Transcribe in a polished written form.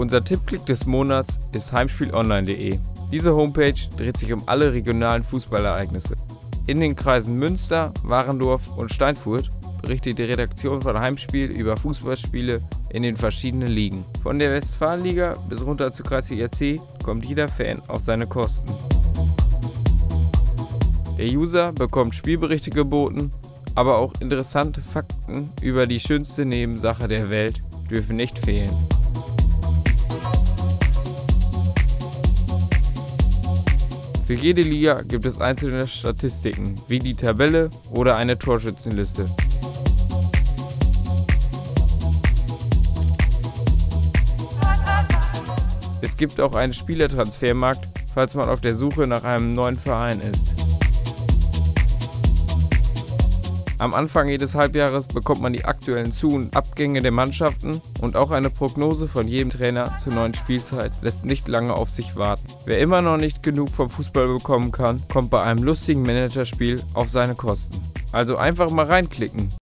Unser Tippklick des Monats ist heimspielonline.de. Diese Homepage dreht sich um alle regionalen Fußballereignisse. In den Kreisen Münster, Warendorf und Steinfurt berichtet die Redaktion von Heimspiel über Fußballspiele in den verschiedenen Ligen. Von der Westfalenliga bis runter zu Kreisliga C kommt jeder Fan auf seine Kosten. Der User bekommt Spielberichte geboten, aber auch interessante Fakten über die schönste Nebensache der Welt dürfen nicht fehlen. Für jede Liga gibt es einzelne Statistiken, wie die Tabelle oder eine Torschützenliste. Es gibt auch einen Spielertransfermarkt, falls man auf der Suche nach einem neuen Verein ist. Am Anfang jedes Halbjahres bekommt man die aktuellen Zu- und Abgänge der Mannschaften und auch eine Prognose von jedem Trainer zur neuen Spielzeit lässt nicht lange auf sich warten. Wer immer noch nicht genug vom Fußball bekommen kann, kommt bei einem lustigen Managerspiel auf seine Kosten. Also einfach mal reinklicken.